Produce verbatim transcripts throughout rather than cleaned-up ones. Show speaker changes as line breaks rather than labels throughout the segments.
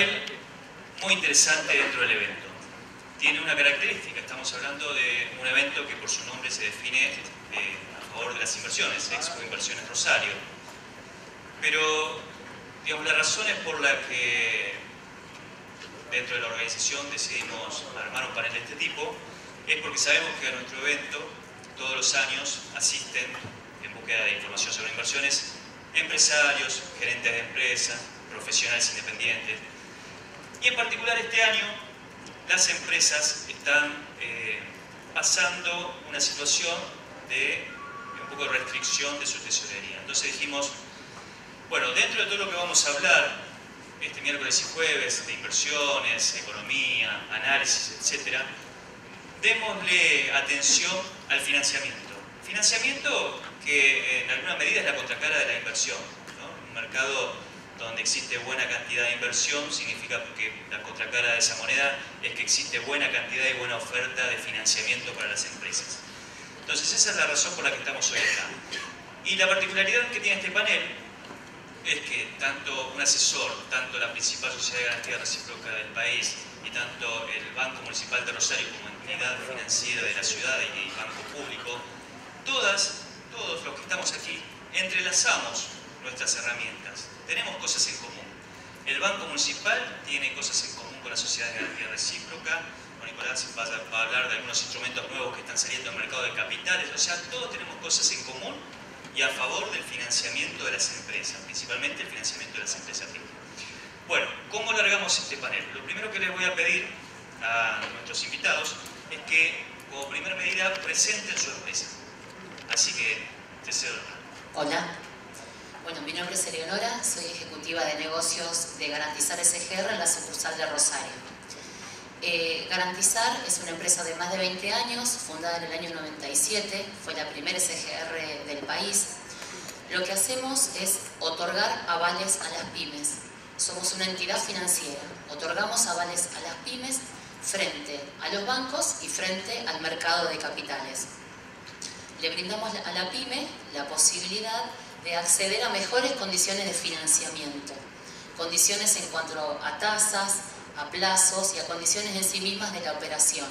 panel muy interesante dentro del evento. Tiene una característica, estamos hablando de un evento que por su nombre se define eh, a favor de las inversiones, Expo Inversiones Rosario. Pero, digamos, las razones por las que dentro de la organización decidimos armar un panel de este tipo es porque sabemos que a nuestro evento todos los años asisten en búsqueda de información sobre inversiones empresarios, gerentes de empresas, profesionales independientes. Y en particular este año las empresas están eh, pasando una situación de un poco de restricción de su tesorería. Entonces dijimos, bueno, dentro de todo lo que vamos a hablar este miércoles y jueves de inversiones, economía, análisis, etcétera, démosle atención al financiamiento. Financiamiento que en alguna medida es la contracara de la inversión, ¿no? Un mercado donde existe buena cantidad de inversión significa que la contracara de esa moneda es que existe buena cantidad y buena oferta de financiamiento para las empresas. Entonces esa es la razón por la que estamos hoy acá. Y la particularidad que tiene este panel es que tanto un asesor, tanto la principal sociedad de garantía recíproca del país y tanto el Banco Municipal de Rosario como entidad financiera de la ciudad y el banco público, todas, todos los que estamos aquí, entrelazamos nuestras herramientas. Tenemos cosas en común. El Banco Municipal tiene cosas en común con la Sociedad de Garantía Recíproca. Con Nicolás va a hablar de algunos instrumentos nuevos que están saliendo al mercado de capitales. O sea, todos tenemos cosas en común y a favor del financiamiento de las empresas, principalmente el financiamiento de las empresas. Bueno, ¿cómo largamos este panel? Lo primero que les voy a pedir a nuestros invitados es que, como primera medida, presenten su empresa. Así que, te cedo la palabra.
Hola. Bueno, mi nombre es Eleonora, soy ejecutiva de negocios de Garantizar S G R en la sucursal de Rosario. Eh, Garantizar es una empresa de más de veinte años, fundada en el año noventa y siete, fue la primera S G R del país. Lo que hacemos es otorgar avales a las pymes. Somos una entidad financiera, otorgamos avales a las pymes frente a los bancos y frente al mercado de capitales. Le brindamos a la pyme la posibilidad de acceder a mejores condiciones de financiamiento, condiciones en cuanto a tasas, a plazos y a condiciones en sí mismas de la operación.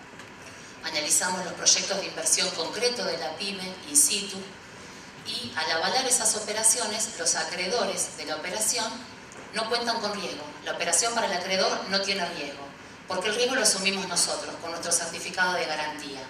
Analizamos los proyectos de inversión concretos de la pyme in situ y al avalar esas operaciones, los acreedores de la operación no cuentan con riesgo. La operación para el acreedor no tiene riesgo, porque el riesgo lo asumimos nosotros con nuestro certificado de garantía.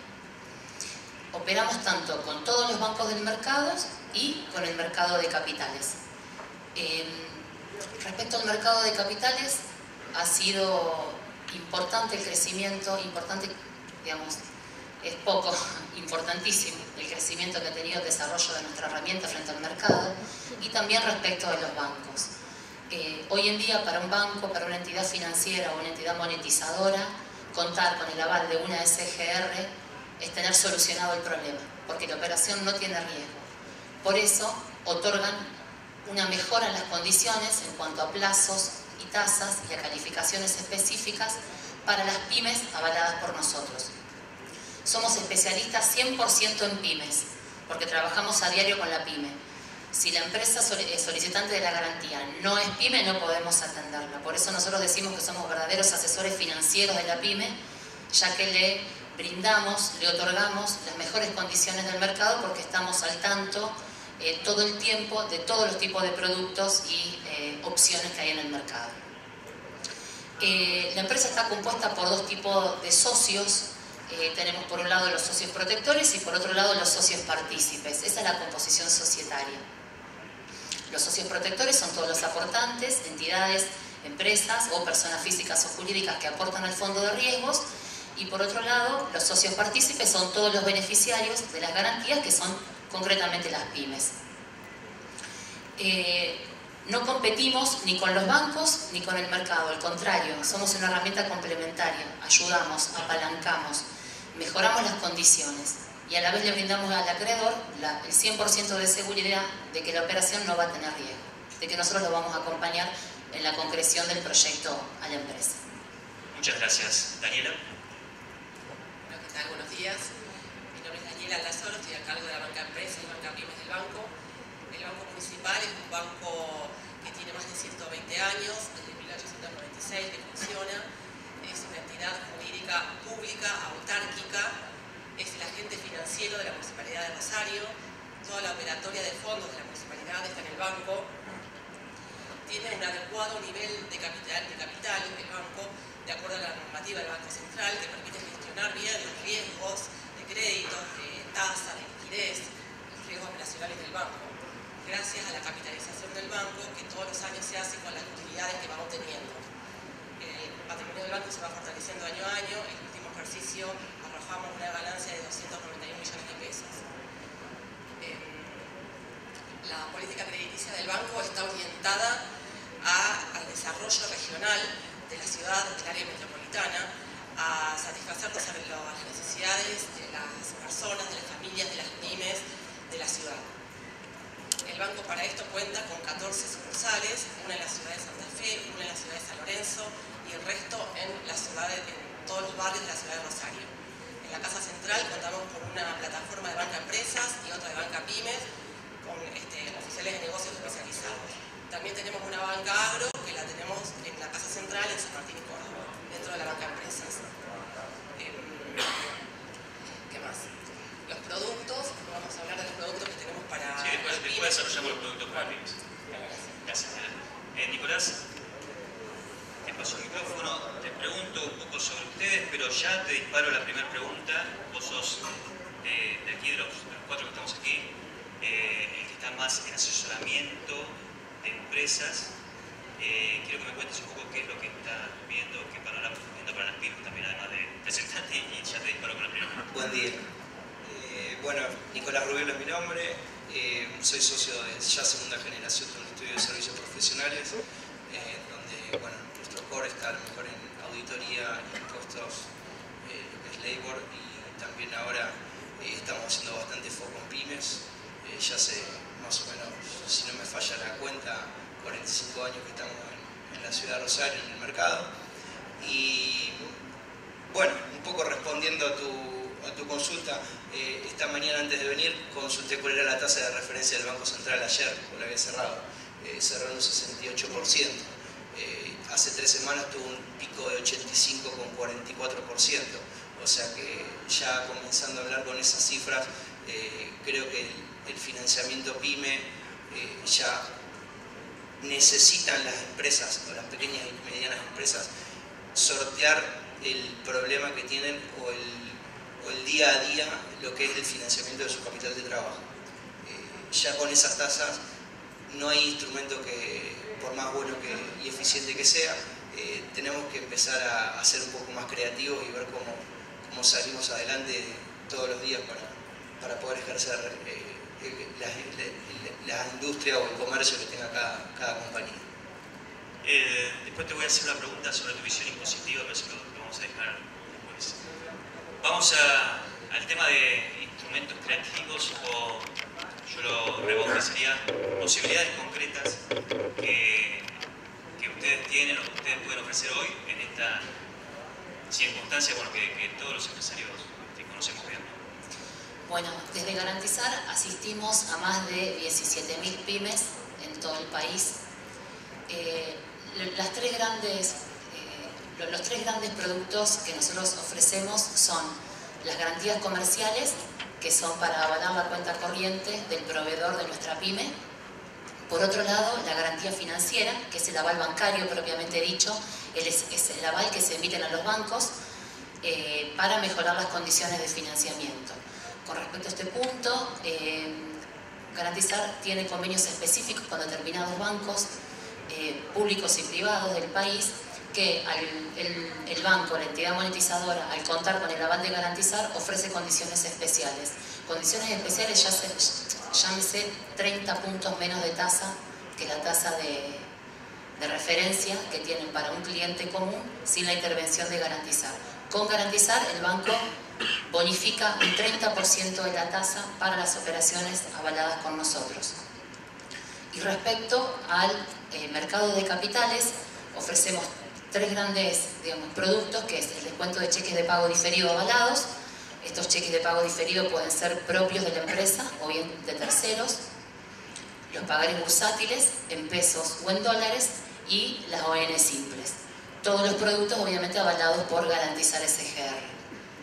Operamos tanto con todos los bancos del mercado y con el mercado de capitales. Eh, respecto al mercado de capitales, ha sido importante el crecimiento, importante, digamos, es poco, importantísimo el crecimiento que ha tenido el desarrollo de nuestra herramienta frente al mercado y también respecto de los bancos. Eh, hoy en día para un banco, para una entidad financiera o una entidad monetizadora, contar con el aval de una S G R es tener solucionado el problema, porque la operación no tiene riesgo. Por eso otorgan una mejora en las condiciones en cuanto a plazos y tasas y a calificaciones específicas para las pymes avaladas por nosotros. Somos especialistas cien por ciento en pymes, porque trabajamos a diario con la pyme. Si la empresa solicitante de la garantía no es pyme, no podemos atenderla. Por eso nosotros decimos que somos verdaderos asesores financieros de la pyme, ya que le brindamos, le otorgamos las mejores condiciones del mercado porque estamos al tanto eh, todo el tiempo de todos los tipos de productos y eh, opciones que hay en el mercado. Eh, la empresa está compuesta por dos tipos de socios. Eh, tenemos por un lado los socios protectores y por otro lado los socios partícipes. Esa es la composición societaria. Los socios protectores son todos los aportantes, entidades, empresas o personas físicas o jurídicas que aportan al fondo de riesgos. Y por otro lado, los socios partícipes son todos los beneficiarios de las garantías, que son concretamente las pymes. Eh, no competimos ni con los bancos ni con el mercado, al contrario, somos una herramienta complementaria, ayudamos, apalancamos, mejoramos las condiciones y a la vez le brindamos al acreedor la, el cien por ciento de seguridad de que la operación no va a tener riesgo, de que nosotros lo vamos a acompañar en la concreción del proyecto a la empresa.
Muchas gracias. Daniela.
Bueno, ¿qué tal? Buenos días. Mi nombre es Daniela Lazaro, estoy a cargo de la banca empresa y banca pymes del banco. El Banco Municipal es un banco que tiene más de ciento veinte años, desde mil ochocientos noventa y banco está orientada a, al desarrollo regional de la ciudad, del área metropolitana, a satisfacer las necesidades de las personas, de las familias, de las pymes de la ciudad. El banco para esto cuenta con catorce sucursales, una en la ciudad de Santa Fe, una en la ciudad de San Lorenzo y el resto en, la ciudad de, en todos los barrios de la ciudad de Rosario. En la Casa Central contamos con una plataforma de banca empresas y otra de banca pymes con este, oficiales de negocios especializados. También tenemos una banca agro que la tenemos en la Casa Central en San Martín y Córdoba, dentro de la banca empresas. Eh, ¿Qué más? Los productos, vamos a hablar de los productos que tenemos para...
Sí, después, después desarrollamos los productos para pymes. Gracias. Eh, Nicolás, te paso el micrófono, te pregunto un poco sobre ustedes, pero ya te disparo la primera pregunta. Vos sos eh, de aquí, de los, de los cuatro que estamos aquí, eh, el que está más en asesoramiento de empresas. Eh, quiero que me cuentes un poco qué es lo que estás viendo, qué panorama estás viendo para las pymes también, además de presentarte, y ya te disparo con la primera.
Buen día. Eh, bueno, Nicolás Rubielo es mi nombre, eh, soy socio de ya segunda generación de un estudio de servicios profesionales, eh, donde bueno, nuestro core está a lo mejor en auditoría, impuestos, eh, lo que es labor, y también ahora eh, estamos haciendo bastante foco en pymes. Eh, ya hace más o menos, si no me falla la cuenta, cuarenta y cinco años que estamos en, en la ciudad de Rosario, en el mercado. Y bueno, un poco respondiendo a tu, a tu consulta, eh, esta mañana antes de venir consulté cuál era la tasa de referencia del Banco Central ayer, porque la había cerrado, eh, cerró en un sesenta y ocho por ciento. Eh, hace tres semanas tuvo un pico de ochenta y cinco coma cuarenta y cuatro por ciento, o sea que ya comenzando a hablar con esas cifras, eh, creo que el, el financiamiento PYME eh, ya necesitan las empresas, o las pequeñas y medianas empresas, sortear el problema que tienen o el, o el día a día, lo que es el financiamiento de su capital de trabajo. Eh, ya con esas tasas no hay instrumento que, por más bueno que, y eficiente que sea, eh, tenemos que empezar a, a ser un poco más creativos y ver cómo, cómo salimos adelante todos los días para, para poder ejercer eh, la, la, la industria o el comercio que tenga cada, cada compañía.
Eh, después te voy a hacer una pregunta sobre tu visión impositiva, pero eso lo, lo vamos a dejar después. Vamos a, al tema de instrumentos creativos, o yo lo rebautizaría posibilidades concretas que, que ustedes tienen o que ustedes pueden ofrecer hoy en esta circunstancia, bueno, que, que todos los empresarios que conocemos bien.
Bueno, desde Garantizar asistimos a más de diecisiete mil pymes en todo el país. Eh, las tres grandes, eh, los tres grandes productos que nosotros ofrecemos son las garantías comerciales, que son para avalar la cuenta corriente del proveedor de nuestra pyme. Por otro lado, la garantía financiera, que es el aval bancario propiamente dicho, es, es el aval que se emiten a los bancos eh, para mejorar las condiciones de financiamiento. Con respecto a este punto, eh, Garantizar tiene convenios específicos con determinados bancos eh, públicos y privados del país, que al, el, el banco, la entidad monetizadora, al contar con el aval de Garantizar, ofrece condiciones especiales. Condiciones especiales, ya se, llámese treinta puntos menos de tasa que la tasa de, de referencia que tienen para un cliente común sin la intervención de Garantizar. Con Garantizar, el banco bonifica un treinta por ciento de la tasa para las operaciones avaladas con nosotros. Y respecto al eh, mercado de capitales, ofrecemos tres grandes, digamos, productos, que es el descuento de cheques de pago diferido avalados. Estos cheques de pago diferido pueden ser propios de la empresa o bien de terceros. Los pagares bursátiles en pesos o en dólares y las O N simples. Todos los productos obviamente avalados por Garantizar S G R.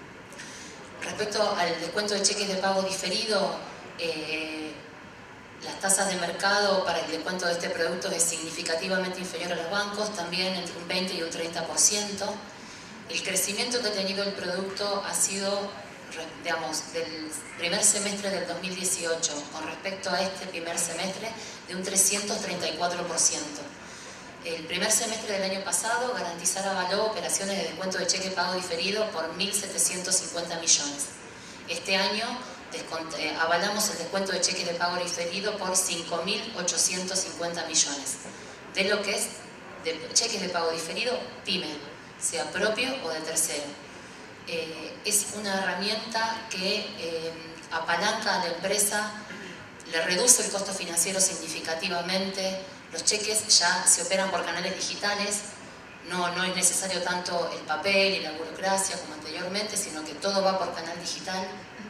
Respecto al descuento de cheques de pago diferido, eh, las tasas de mercado para el descuento de este producto es significativamente inferior a los bancos, también entre un veinte y un treinta por ciento. El crecimiento que ha tenido el producto ha sido, digamos, del primer semestre del dos mil dieciocho con respecto a este primer semestre, de un trescientos treinta y cuatro por ciento. El primer semestre del año pasado, Garantizar avaló operaciones de descuento de cheque pago diferido por mil setecientos cincuenta millones. Este año eh, avalamos el descuento de cheques de pago diferido por cinco mil ochocientos cincuenta millones, de lo que es de cheques de pago diferido PYME, sea propio o de tercero. Eh, es una herramienta que eh, apalanca a la empresa, le reduce el costo financiero significativamente. Los cheques ya se operan por canales digitales, no, no es necesario tanto el papel y la burocracia como anteriormente, sino que todo va por canal digital.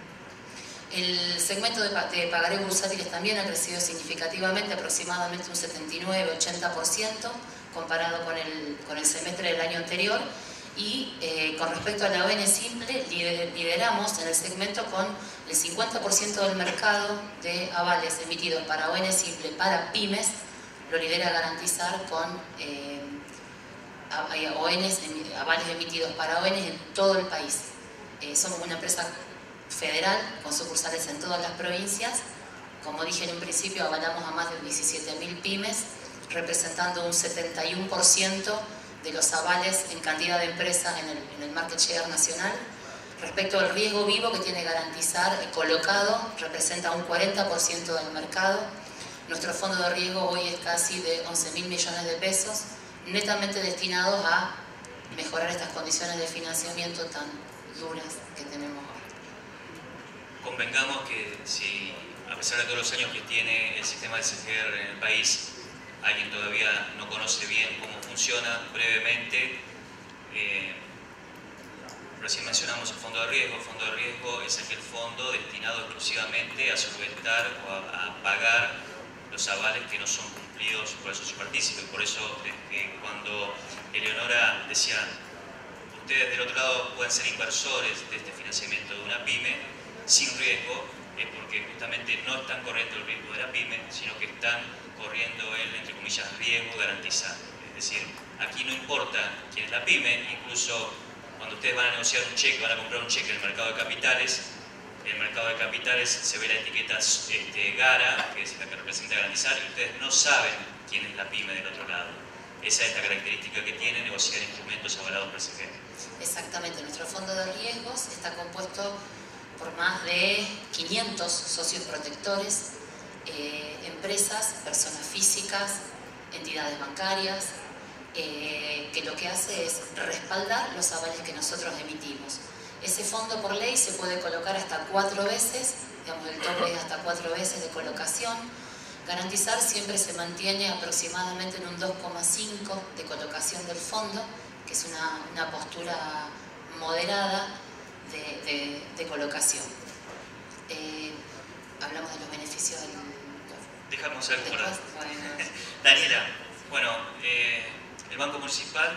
El segmento de, de pagarés bursátiles también ha crecido significativamente, aproximadamente un setenta y nueve a ochenta por ciento comparado con el, con el semestre del año anterior. Y eh, con respecto a la O N simple, lideramos en el segmento con el cincuenta por ciento del mercado de avales emitidos para O N simple para pymes, lo lidera Garantizar con eh, O Ns, avales emitidos para O Ns en todo el país. Eh, somos una empresa federal con sucursales en todas las provincias. Como dije en un principio, avalamos a más de diecisiete mil pymes, representando un setenta y uno por ciento de los avales en cantidad de empresas en el, en el market share nacional. Respecto al riesgo vivo que tiene Garantizar eh, colocado, representa un cuarenta por ciento del mercado. Nuestro fondo de riesgo hoy es casi de once mil millones de pesos, netamente destinados a mejorar estas condiciones de financiamiento tan duras que tenemos hoy.
Convengamos que si, a pesar de todos los años que tiene el sistema de S G R en el país, alguien todavía no conoce bien cómo funciona. Brevemente, eh, recién mencionamos el fondo de riesgo. El fondo de riesgo es aquel fondo destinado exclusivamente a solventar o a, a pagar los avales que no son cumplidos por el socio partícipe. Por eso es que cuando Eleonora decía, ustedes del otro lado pueden ser inversores de este financiamiento de una pyme sin riesgo, es porque justamente no están corriendo el riesgo de la pyme, sino que están corriendo el, entre comillas, riesgo garantizado. Es decir, aquí no importa quién es la pyme, incluso cuando ustedes van a negociar un cheque, van a comprar un cheque en el mercado de capitales, en el mercado de capitales se ve la etiqueta este, Gara, que es la que representa garantizar, y ustedes no saben quién es la pyme del otro lado. Esa es la característica que tiene negociar instrumentos avalados por S G R.
Exactamente, nuestro fondo de riesgos está compuesto por más de quinientos socios protectores, eh, empresas, personas físicas, entidades bancarias, eh, que lo que hace es respaldar los avales que nosotros emitimos. Ese fondo por ley se puede colocar hasta cuatro veces, digamos el tope es hasta cuatro veces de colocación. Garantizar siempre se mantiene aproximadamente en un dos coma cinco de colocación del fondo, que es una, una postura moderada de, de, de colocación. Eh, hablamos de los beneficios del...
Dejamos algo para...
Bueno.
Daniela, bueno, eh, el Banco Municipal,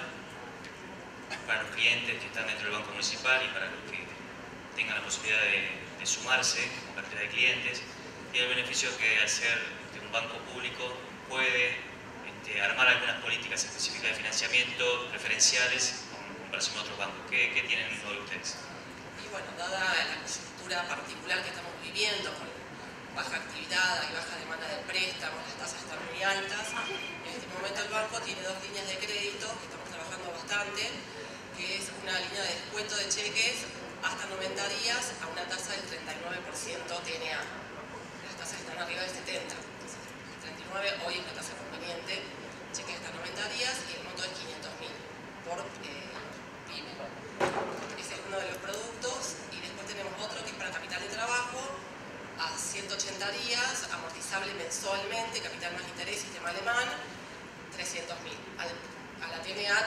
para los clientes que están dentro del Banco Municipal y para los que tengan la posibilidad de, de sumarse como cartera de clientes, tiene el beneficio que al ser de un banco público puede este, armar algunas políticas específicas de financiamiento preferenciales en comparación con otros bancos. ¿Qué, qué tienen uno de ustedes?
Y bueno, dada la coyuntura particular que estamos viviendo, con baja actividad y baja demanda de préstamos, las tasas están muy altas, en este momento el banco tiene dos líneas de crédito que estamos trabajando bastante, que es una línea de descuento de cheques hasta noventa días a una tasa del treinta y nueve por ciento T N A. Las tasas están arriba del setenta por ciento. Entonces, treinta y nueve por ciento hoy es una tasa conveniente, cheques hasta noventa días y el monto es quinientos mil por eh, pyme. Ese es uno de los productos y después tenemos otro que es para capital de trabajo a ciento ochenta días, amortizable mensualmente, capital más interés, sistema alemán, trescientos mil. A la T N A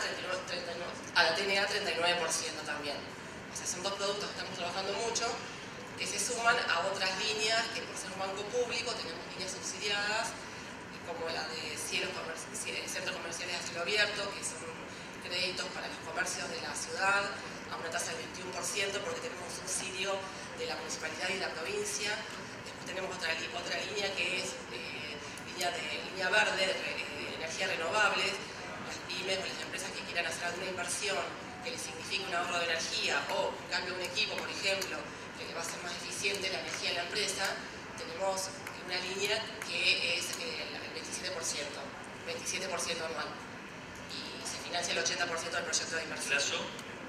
treinta y nueve por ciento también. O sea, son dos productos que estamos trabajando mucho, que se suman a otras líneas que por ser un banco público tenemos líneas subsidiadas, como la de cielos centros comerciales a cielo abierto, que son créditos para los comercios de la ciudad a una tasa del veintiuno por ciento porque tenemos un subsidio de la municipalidad y de la provincia. Después tenemos otra, otra línea que es eh, línea, de, línea verde de eh, energías renovables. Las pymes o las empresas que quieran hacer alguna inversión que les signifique un ahorro de energía o cambio de un equipo, por ejemplo, que le va a ser más eficiente la energía de la empresa, tenemos una línea que es eh, el veintisiete por ciento, veintisiete por ciento anual y se financia el ochenta por ciento del proyecto de inversión.
¿Plazo?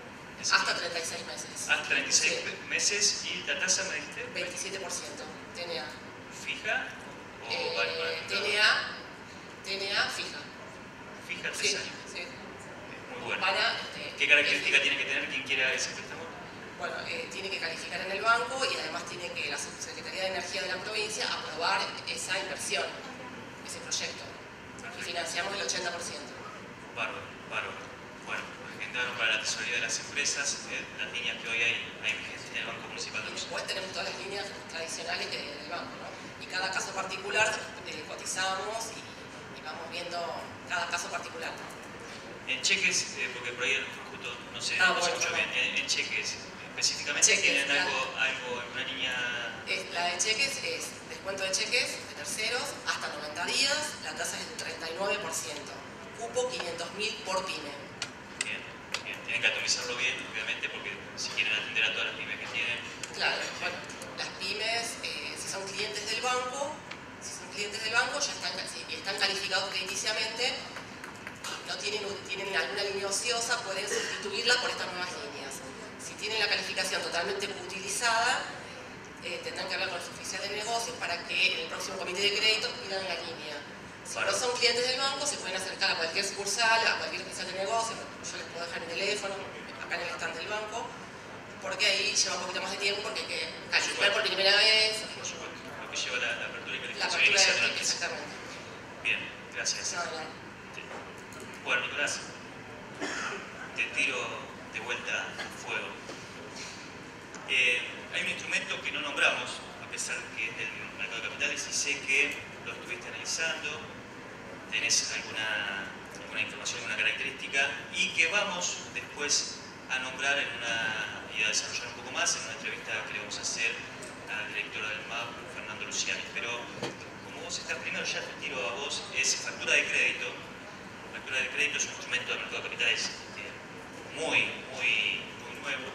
Hasta treinta y seis meses.
Hasta treinta y seis
Sí.
meses. ¿Y la tasa me dijiste?
veintisiete por ciento. T N A.
¿Fija? ¿O
Eh,
vale para el
T
contado?
N A. T N A fija.
Fija, tres
Sí,
años.
sí.
Muy bueno.
Para, este,
¿Qué característica
eh,
tiene que tener quien quiera ese préstamo?
Bueno, eh, tiene que calificar en el banco y además tiene que la Subsecretaría de Energía de la provincia aprobar esa inversión, ese proyecto. Y financiamos el ochenta por ciento.
Bárbaro, bárbaro. Bueno, agendaron para la tesorería de las empresas eh, las líneas que hoy hay, hay vigentes en el Banco Municipal de
Y
Rosario.
después tenemos todas las líneas tradicionales de- del banco, ¿no? Y cada caso particular eh, cotizamos y, y vamos viendo cada caso particular.
En cheques, eh, porque por ahí justo no sé,
Ah,
no sé
bueno,
mucho
bueno.
bien, en, en cheques específicamente
Cheques,
tienen
claro.
algo, algo, una línea.
Es- la de cheques es descuento de cheques de terceros hasta noventa días, la tasa es del treinta y nueve por ciento. Cupo quinientos mil por pyme.
Bien, bien. Tienen que atomizarlo bien, obviamente, porque si quieren atender a todas las pymes que tienen.
Claro, bueno, las pymes, eh, si son clientes del banco, si son clientes del banco, ya están, si están calificados crediticiamente, no tienen, tienen alguna línea ociosa, pueden sustituirla por estas nuevas líneas. Si tienen la calificación totalmente utilizada, eh, tendrán que hablar con los oficiales de negocios para que en el próximo comité de crédito pidan la línea. Si no son clientes del banco, se pueden acercar a cualquier sucursal, a cualquier oficial de negocios, yo les puedo dejar mi teléfono, acá en el stand del banco, porque ahí lleva un poquito más de tiempo porque hay que calificar por primera vez.
Por supuesto, lo que lleva la, la apertura y
La
calificación
apertura
inicial de la
de
empresa.
exactamente.
Bien, gracias.
No, no.
Bueno, Nicolás, te tiro de vuelta al fuego. Eh, hay un instrumento que no nombramos, a pesar que es del mercado de capitales, y sé que lo estuviste analizando, tenés alguna, alguna información, alguna característica, y que vamos después a nombrar en una, y a desarrollar un poco más en una entrevista que le vamos a hacer al director del M A P, Fernando Luciani. Pero como vos estás primero, ya te tiro a vos, es factura de crédito. Factura de crédito es un instrumento del mercado de capitales eh, muy, muy, muy nuevo.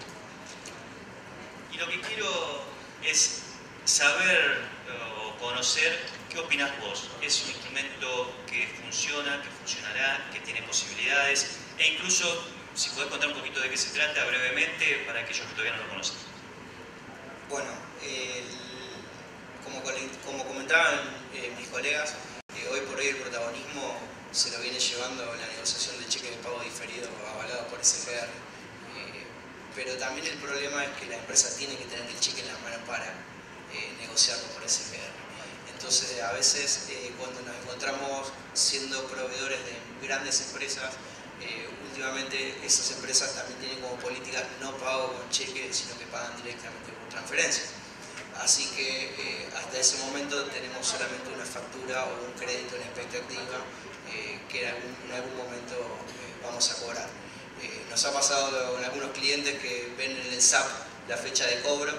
Y lo que quiero es saber eh, o conocer qué opinás vos. Es un instrumento que funciona, que funcionará, que tiene posibilidades, e incluso, si podés contar un poquito de qué se trata brevemente para aquellos que todavía no lo conocen.
Bueno, el, como, como comentaban eh, mis colegas, eh, hoy por hoy el protagonismo se lo viene llevando la negociación del cheque de pago diferido avalado por S G R. Eh, pero también el problema es que la empresa tiene que tener el cheque en la mano para eh, negociarlo por S G R. Entonces, a veces eh, cuando nos encontramos siendo proveedores de grandes empresas, eh, últimamente esas empresas también tienen como política no pago con cheque, sino que pagan directamente por transferencia. Así que eh, hasta ese momento tenemos solamente una factura o un crédito en expectativa eh, que en algún, en algún momento eh, vamos a cobrar. Eh, nos ha pasado con algunos clientes que ven en el S A P la fecha de cobro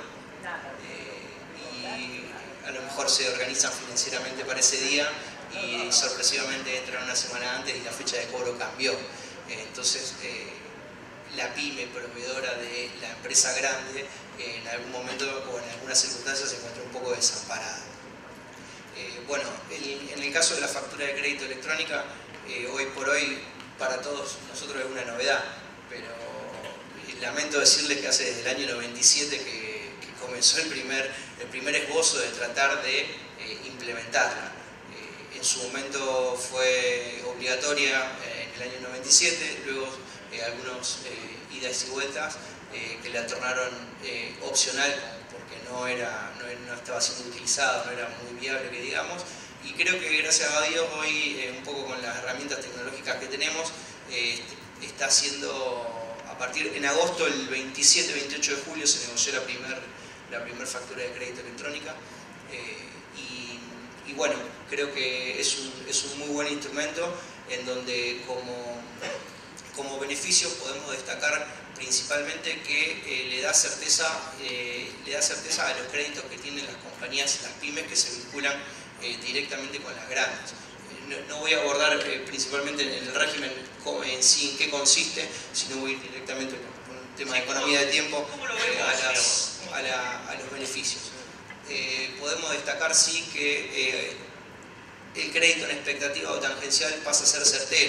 eh, y a lo mejor se organizan financieramente para ese día y sorpresivamente entran una semana antes y la fecha de cobro cambió. Eh, entonces, eh, la pyme proveedora de la empresa grande eh, en algún momento o en algunas circunstancias se encuentra un poco desamparada. Eh, bueno, el, en el caso de la factura de crédito electrónica, eh, hoy por hoy para todos nosotros es una novedad, pero lamento decirles que hace desde el año noventa y siete que, que comenzó el primer, el primer esbozo de tratar de eh, implementarla. Eh, en su momento fue obligatoria eh, en el año noventa y siete, luego eh, algunos eh, idas y vueltas eh, que la tornaron eh, opcional porque no, era, no, no estaba siendo utilizada, no era muy viable que digamos, y creo que gracias a Dios hoy, eh, un poco con las herramientas tecnológicas que tenemos, eh, está siendo... A partir, en agosto, el veintisiete veintiocho de julio, se negoció la primera la primer factura de crédito electrónica eh, y, y bueno, creo que es un, es un muy buen instrumento en donde como, como beneficios podemos destacar principalmente que eh, le, da certeza, eh, le da certeza a los créditos que tienen las compañías, las pymes que se vinculan eh, directamente con las grandes. No, no voy a abordar eh, principalmente en el régimen en sí en qué consiste, sino voy a ir directamente por un tema de economía de tiempo eh, a, las, a, la, a los beneficios. Eh, podemos destacar sí que eh, el crédito en expectativa o tangencial pasa a ser certero.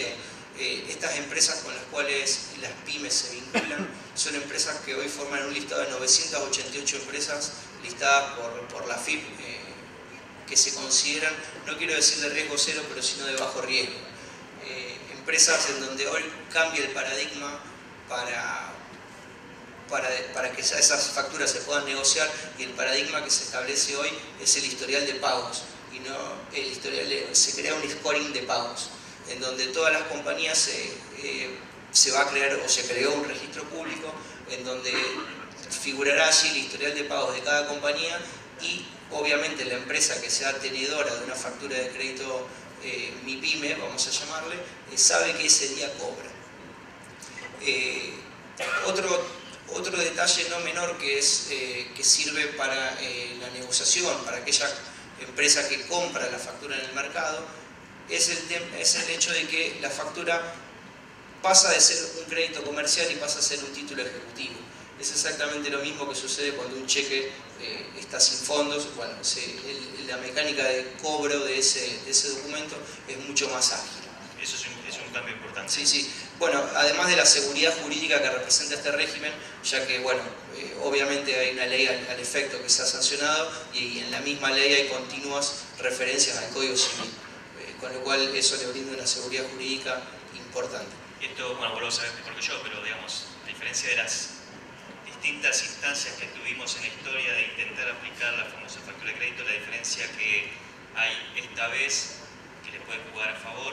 eh, estas empresas con las cuales las pymes se vinculan son empresas que hoy forman un listado de novecientas ochenta y ocho empresas listadas por, por la F I P, eh, que se consideran, no quiero decir de riesgo cero, pero sino de bajo riesgo. Eh, empresas en donde hoy cambia el paradigma para, para, para que esas facturas se puedan negociar, y el paradigma que se establece hoy es el historial de pagos, y no el historial de, se crea un scoring de pagos, en donde todas las compañías se, eh, se va a crear, o se creó un registro público, en donde figurará allí el historial de pagos de cada compañía, y obviamente la empresa que sea tenedora de una factura de crédito eh, MIPYME, vamos a llamarle, eh, sabe que ese día cobra. Eh, otro, otro detalle no menor que, es, eh, que sirve para eh, la negociación, para aquella empresa que compra la factura en el mercado, es el, es el hecho de que la factura pasa de ser un crédito comercial y pasa a ser un título ejecutivo. Es exactamente lo mismo que sucede cuando un cheque eh, está sin fondos. Bueno, se, el, la mecánica de cobro de ese, de ese documento es mucho más ágil.
Eso es un, es un cambio importante.
Sí, sí. Bueno, además de la seguridad jurídica que representa este régimen, ya que, bueno, eh, obviamente hay una ley al, al efecto que se ha sancionado, y, y en la misma ley hay continuas referencias al Código Civil, eh, con lo cual eso le brinda una seguridad jurídica importante.
Y esto, bueno, vos lo sabés mejor que yo, pero digamos, a diferencia de las distintas instancias que tuvimos en la historia de intentar aplicar la famosa factura de crédito, la diferencia que hay esta vez, que le puede jugar a favor,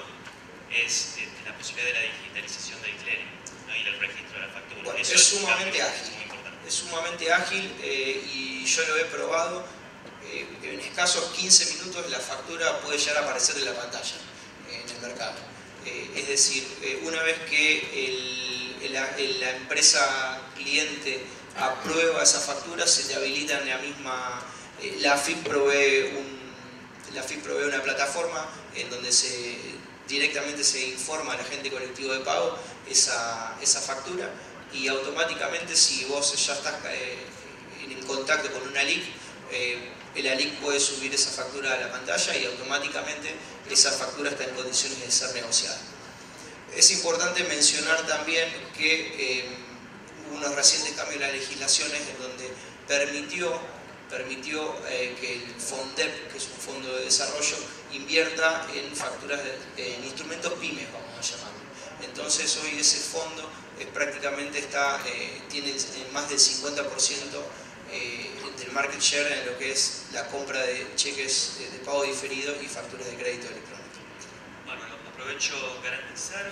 es eh, la posibilidad de la digitalización del clearing, ¿no? Y del registro de la factura.
Bueno,
Eso
es,
es
sumamente
es
ágil,
muy importante.
es sumamente ágil eh, y yo lo he probado. Eh, en escasos quince minutos la factura puede llegar a aparecer en la pantalla, eh, en el mercado. Eh, es decir, eh, una vez que el, la, la empresa cliente aprueba esa factura, se te habilita en la misma... Eh, la F I P provee, un, la F I P provee una plataforma en donde se, directamente se informa al agente colectivo de pago esa, esa factura, y automáticamente, si vos ya estás eh, en contacto con una L I C, eh, el A L I C puede subir esa factura a la pantalla y automáticamente esa factura está en condiciones de ser negociada. Es importante mencionar también que eh, hubo unos recientes cambios en las legislaciones en donde permitió, permitió eh, que el FONDEP, que es un fondo de desarrollo, invierta en facturas, de, en instrumentos pymes, vamos a llamarlo. Entonces hoy ese fondo eh, prácticamente está, eh, tiene más del cincuenta por ciento Eh, del market share en lo que es la compra de cheques de, de pago diferido y facturas de crédito electrónico.
Bueno, aprovecho garantizar,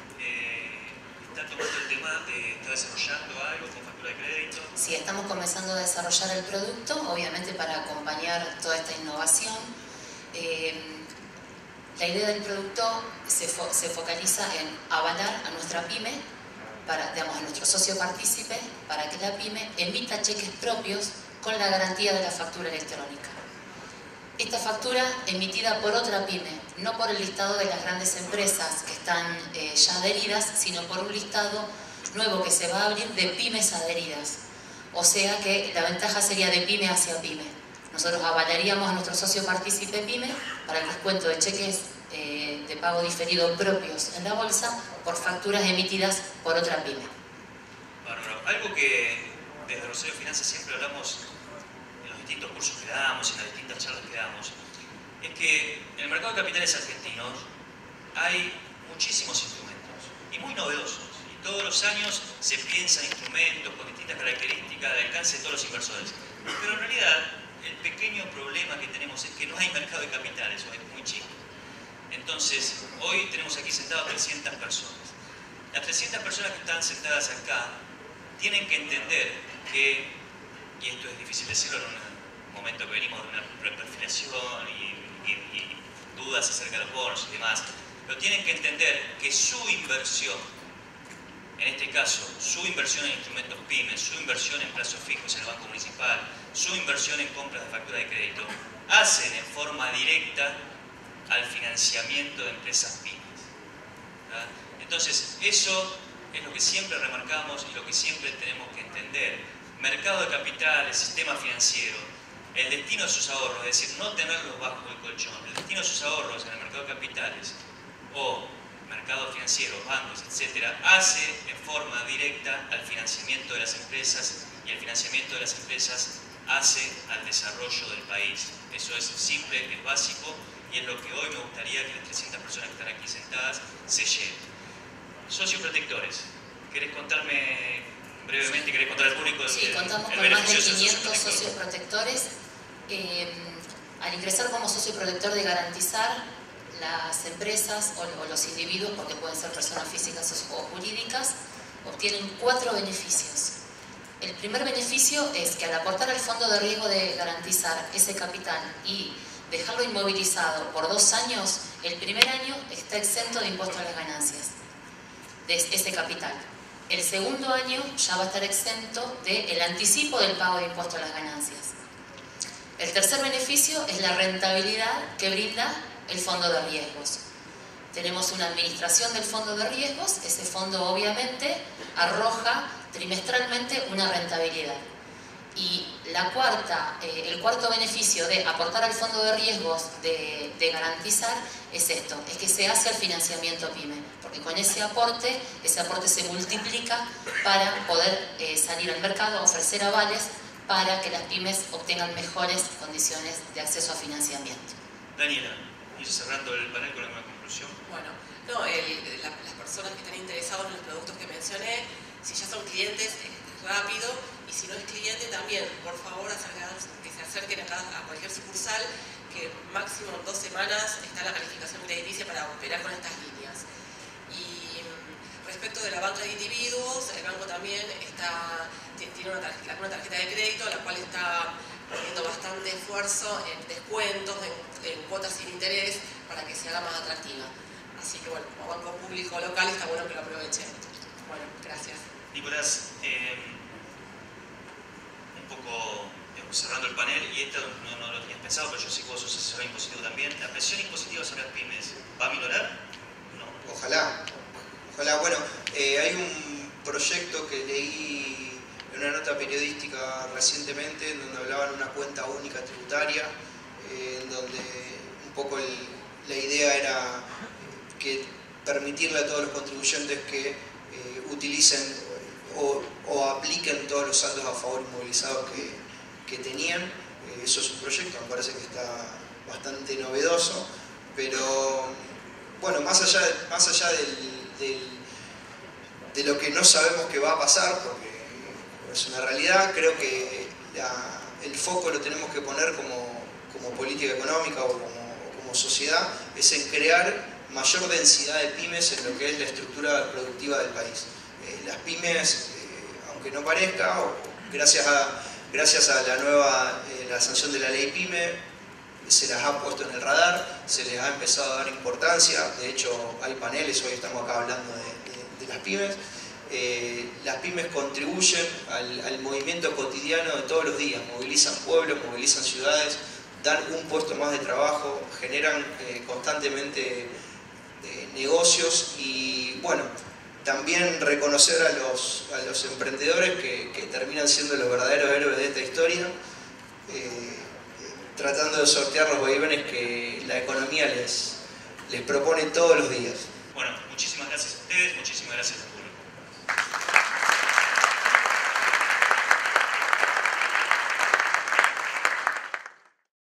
eh, ¿está tomando el tema de, está desarrollando algo con factura de crédito?
Sí, estamos comenzando a desarrollar el producto, obviamente para acompañar toda esta innovación. Eh, la idea del producto se, fo se focaliza en avalar a nuestra pyme, para, digamos, a nuestro socio partícipe, para que la pyme emita cheques propios con la garantía de la factura electrónica. Esta factura emitida por otra pyme, no por el listado de las grandes empresas que están eh, ya adheridas, sino por un listado nuevo que se va a abrir de pymes adheridas. O sea que la ventaja sería de pyme hacia pyme. Nosotros avalaríamos a nuestro socio partícipe pyme para el descuento de cheques eh, de pago diferido propios en la bolsa por facturas emitidas por otra pyme.
Bueno, algo que desde Rosario Finanzas siempre hablamos en los distintos cursos que damos, en las distintas charlas que damos, es que en el mercado de capitales argentinos hay muchísimos instrumentos y muy novedosos. Y todos los años se piensan instrumentos con distintas características de alcance de todos los inversores. Pero en realidad el pequeño problema que tenemos es que no hay mercado de capitales, o es muy chico. Entonces, hoy tenemos aquí sentados trescientas personas. Las trescientas personas que están sentadas acá tienen que entender que, y esto es difícil decirlo en un momento que venimos de una reperfilación y, y, y dudas acerca de los bonos y demás, pero tienen que entender que su inversión, en este caso, su inversión en instrumentos pymes, su inversión en plazos fijos en el Banco Municipal, su inversión en compras de factura de crédito, hacen en forma directa al financiamiento de empresas pymes. ¿Verdad? Entonces, eso es lo que siempre remarcamos y lo que siempre tenemos que entender. Mercado de capitales, sistema financiero, el destino de sus ahorros, es decir, no tenerlos bajo el colchón, el destino de sus ahorros en el mercado de capitales o mercados financieros, bancos, etcétera, hace en forma directa al financiamiento de las empresas y el financiamiento de las empresas hace al desarrollo del país. Eso es simple, es básico y es lo que hoy me gustaría que las trescientas personas que están aquí sentadas se lleven. Socios protectores, ¿querés contarme brevemente, querés contar al público?
Sí,
el,
contamos
el
con más de
beneficio de ser
quinientos socios protectores. Eh, al ingresar como socio protector de Garantizar, las empresas o, o los individuos, porque pueden ser personas físicas o jurídicas, obtienen cuatro beneficios. El primer beneficio es que al aportar al fondo de riesgo de Garantizar ese capital y dejarlo inmovilizado por dos años, el primer año está exento de impuesto a las ganancias de ese capital. El segundo año ya va a estar exento del anticipo del pago de impuesto a las ganancias. El tercer beneficio es la rentabilidad que brinda el fondo de riesgos. Tenemos una administración del fondo de riesgos, ese fondo obviamente arroja trimestralmente una rentabilidad. Y la cuarta, eh, el cuarto beneficio de aportar al fondo de riesgos de, de Garantizar es esto, es que se hace el financiamiento PYME, porque con ese aporte, ese aporte se multiplica para poder eh, salir al mercado, ofrecer avales para que las pymes obtengan mejores condiciones de acceso a financiamiento.
Daniela, ir cerrando el panel con alguna conclusión.
Bueno, no, el, la, las personas que estén interesadas en los productos que mencioné, si ya son clientes, es rápido, y si no es cliente también, por favor, acercados, que se acerquen acá a cualquier sucursal, que máximo en dos semanas está la calificación crediticia para operar con estas líneas. Y respecto de la banca de individuos, el banco también está, tiene una tarjeta, una tarjeta de crédito, la cual está poniendo bastante esfuerzo en descuentos, en, en cuotas sin interés, para que se haga más atractiva. Así que bueno, como banco público local está bueno que lo aprovechen. Bueno, gracias.
Nicolás, eh, un poco digamos, cerrando el panel, y esto no, no lo tenías pensado, pero yo sé que vos sos asesor impositivo también. ¿La presión impositiva sobre las pymes va a minorar? No.
Ojalá. Ojalá. Bueno, eh, hay un proyecto que leí en una nota periodística recientemente, en donde hablaban de una cuenta única tributaria, eh, en donde un poco el, la idea era que permitirle a todos los contribuyentes que eh, utilicen o, o apliquen todos los saldos a favor inmovilizados que, que tenían. Eh, eso es un proyecto, me parece que está bastante novedoso, pero bueno, más allá, más allá del, del, de lo que no sabemos que va a pasar, porque es una realidad, creo que la, el foco lo tenemos que poner como, como política económica o como, como sociedad, es en crear mayor densidad de pymes en lo que es la estructura productiva del país. Eh, las pymes, eh, aunque no parezca, o, gracias, a, gracias a la nueva eh, la sanción de la ley PYME, se las ha puesto en el radar, se les ha empezado a dar importancia. De hecho hay paneles, hoy estamos acá hablando de, de, de las pymes. Eh, las pymes contribuyen al, al movimiento cotidiano de todos los días, movilizan pueblos, movilizan ciudades, dan un puesto más de trabajo, generan eh, constantemente eh, negocios y bueno, también reconocer a los, a los emprendedores que, que terminan siendo los verdaderos héroes de esta historia, eh, tratando de sortear los vaivenes que la economía les, les propone todos los días.
Bueno, muchísimas gracias a ustedes, muchísimas gracias al público.